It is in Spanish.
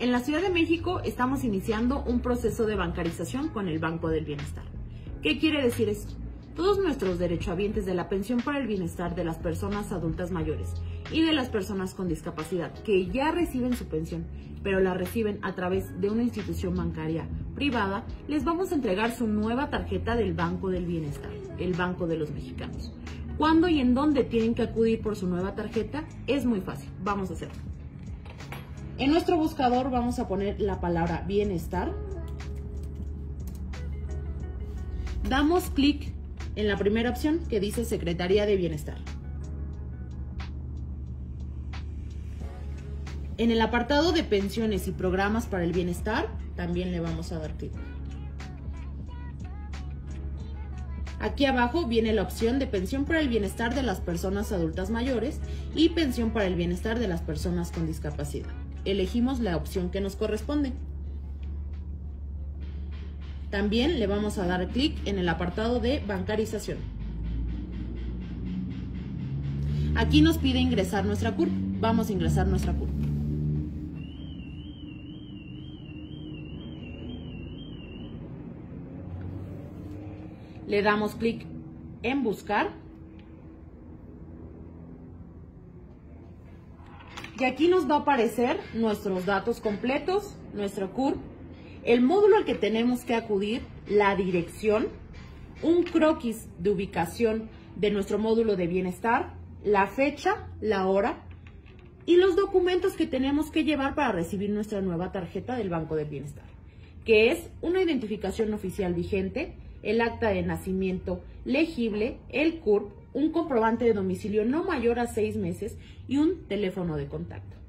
En la Ciudad de México estamos iniciando un proceso de bancarización con el Banco del Bienestar. ¿Qué quiere decir esto? Todos nuestros derechohabientes de la pensión para el bienestar de las personas adultas mayores y de las personas con discapacidad que ya reciben su pensión, pero la reciben a través de una institución bancaria privada, les vamos a entregar su nueva tarjeta del Banco del Bienestar, el Banco de los Mexicanos. ¿Cuándo y en dónde tienen que acudir por su nueva tarjeta? Es muy fácil, vamos a hacerlo. En nuestro buscador vamos a poner la palabra bienestar. Damos clic en la primera opción que dice Secretaría de Bienestar. En el apartado de pensiones y programas para el bienestar, también le vamos a dar clic. Aquí abajo viene la opción de pensión para el bienestar de las personas adultas mayores y pensión para el bienestar de las personas con discapacidad. Elegimos la opción que nos corresponde. También le vamos a dar clic en el apartado de bancarización. Aquí nos pide ingresar nuestra CURP. Vamos a ingresar nuestra CURP. Le damos clic en buscar. Y aquí nos va a aparecer nuestros datos completos, nuestro CURP, el módulo al que tenemos que acudir, la dirección, un croquis de ubicación de nuestro módulo de bienestar, la fecha, la hora y los documentos que tenemos que llevar para recibir nuestra nueva tarjeta del Banco del Bienestar, que es una identificación oficial vigente, el acta de nacimiento legible, el CURP, un comprobante de domicilio no mayor a 6 meses y un teléfono de contacto.